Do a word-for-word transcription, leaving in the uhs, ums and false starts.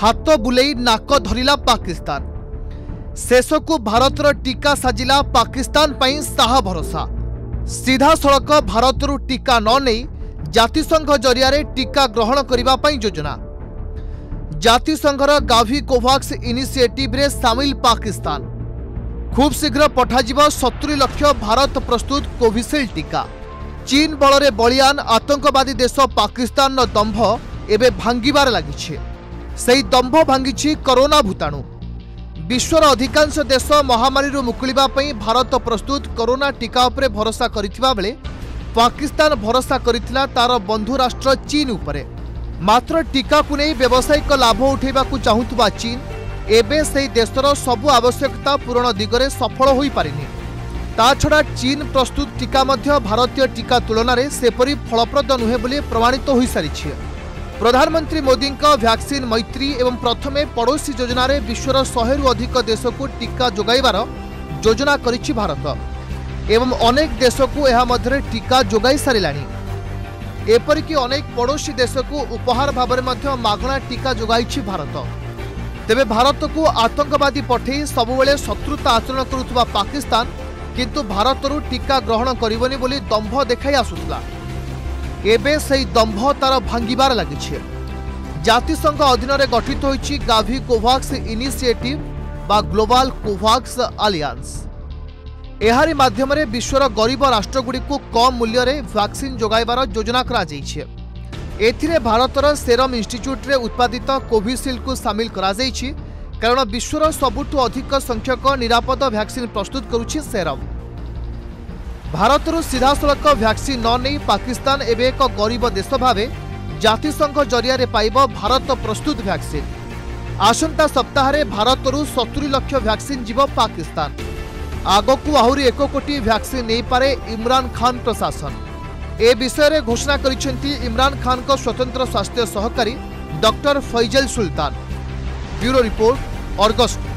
हाथ बुलेई नाक धरिला पाकिस्तान। शेष को भारतर टीका साजिला पाकिस्तान पई साहा भरोसा। सीधा सड़क भारतरू टीका न नहीं जातिसंघ जरिया टीका ग्रहण करने पई योजना। जातिसंघर गावी कोवाक्स इनिशिएटिव रे सामिल पाकिस्तान। खूब शीघ्र पठाजिब सत्तरी लक्ष भारत प्रस्तुत कोविशील्ड टीका। चीन बल बलियान आतंकवादी देश पाकिस्तान दंभ एवं भांगिबार लगी। से दंभ भांगी कोरोना भूताणु। विश्वर अधिकांश देश महामारी मुकुलिबा पई भारत प्रस्तुत कोरोना टीका उपरे भरोसा करिथिबा बेले पाकिस्तान भरोसा करिथिला तार बंधु राष्ट्र चीन उपरे। मात्र टीका को नहीं व्यावसायिक लाभ उठेबा को चाहुतबा चीन एबे से देशर सबु आवश्यकता पूरण दिगरे सफल होई पारिनी। ता छड़ा चीन प्रस्तुत टीका मध्य भारतीय टीका तुलन में सेपरी फलप्रद नुहे बोली प्रमाणित हो सारी। प्रधानमंत्री मोदी वैक्सीन मैत्री एवं प्रथमे पड़ोसी योजना रे विश्वर शहे रु अधिक देश को टीका जोगाइबार योजना करिछि भारत एवं अनेक देश को यह मध्य टीका जोगाई सारिलानी। एपरिकी अनेक पड़ोसी देश को उपहार भाव में मागणा टीका जोगाई भारत। तेबे भारत को आतंकवादी पठे सबुबले शत्रुता आचरण करुवा पाकिस्तान किंतु भारतरू टीका ग्रहण करिवनी बोली दंभ देखाई आसुतला। एबे सही दंभ तार भांगिबार लगी। जातिसंघ अधीन रे गठित होइछि गावी कोवाक्स इनिशिएटिव बा ग्लोबल कोवाक्स अलियंस। एहारी माध्यम रे विश्वर गरीब राष्ट्रगुड़ी को कम मूल्य रे वैक्सीन जोगाइबार योजना करा जाइछि। एथिरे भारतर सेरम इंस्टीट्यूट रे उत्पादित कोविशील्ड को सामिल करा जाइछि कारण विश्वर सबुठु अधिक संख्यक निरापद वैक्सीन प्रस्तुत करुछि सेरम। भारतरू सीधा सड़क वैक्सीन न नहीं पाकिस्तान एवं एक गरीब देश भावे जातिसंघ जरिया रे पाइब भारत प्रस्तुत वैक्सीन। आसंता सप्ताह भारतरू सत्तरी लक्ष वैक्सीन जीव पाकिस्तान। आगकू आहुरी एक कोटी वैक्सीन नहीं पारे इमरान खान प्रशासन। ए विषय रे घोषणा करिसेंती इमरान खान को स्वतंत्र स्वास्थ्य सहकारी doctor Faizal Sultan. Bureau report, Argus.